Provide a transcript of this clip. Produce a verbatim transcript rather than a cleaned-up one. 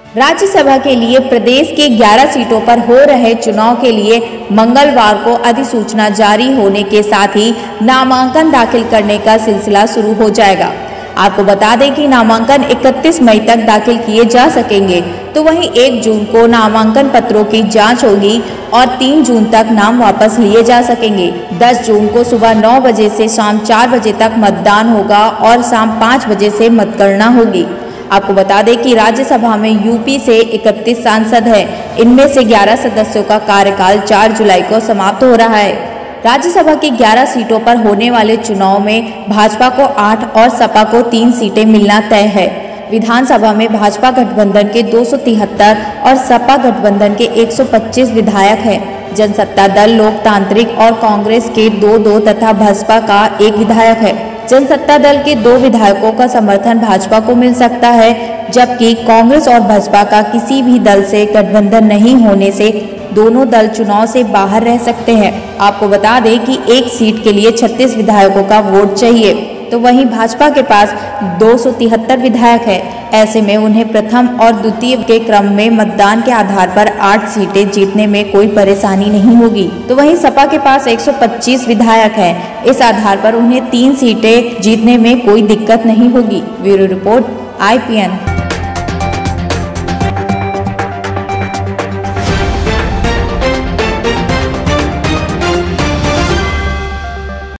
राज्यसभा के लिए प्रदेश के ग्यारह सीटों पर हो रहे चुनाव के लिए मंगलवार को अधिसूचना जारी होने के साथ ही नामांकन दाखिल करने का सिलसिला शुरू हो जाएगा। आपको बता दें कि नामांकन इकतीस मई तक दाखिल किए जा सकेंगे, तो वहीं एक जून को नामांकन पत्रों की जांच होगी और तीन जून तक नाम वापस लिए जा सकेंगे। दस जून को सुबह नौ बजे से शाम चार बजे तक मतदान होगा और शाम पाँच बजे से मतगणना होगी। आपको बता दें कि राज्यसभा में यूपी से इकतीस सांसद हैं। इनमें से ग्यारह सदस्यों का कार्यकाल चार जुलाई को समाप्त हो रहा है। राज्यसभा की ग्यारह सीटों पर होने वाले चुनाव में भाजपा को आठ और सपा को तीन सीटें मिलना तय है। विधानसभा में भाजपा गठबंधन के दो सौ तिहत्तर और सपा गठबंधन के एक सौ पच्चीस विधायक हैं। जनसत्ता दल, लोकतांत्रिक और कांग्रेस के दो दो तथा भाजपा का एक विधायक है। जनसत्ता दल के दो विधायकों का समर्थन भाजपा को मिल सकता है, जबकि कांग्रेस और भाजपा का किसी भी दल से गठबंधन नहीं होने से दोनों दल चुनाव से बाहर रह सकते हैं। आपको बता दें कि एक सीट के लिए छत्तीस विधायकों का वोट चाहिए, तो वहीं भाजपा के पास दो सौ तिहत्तर विधायक है। ऐसे में उन्हें प्रथम और द्वितीय के क्रम में मतदान के आधार पर आठ सीटें जीतने में कोई परेशानी नहीं होगी। तो वहीं सपा के पास एक सौ पच्चीस विधायक हैं। इस आधार पर उन्हें तीन सीटें जीतने में कोई दिक्कत नहीं होगी। Bureau report I P N.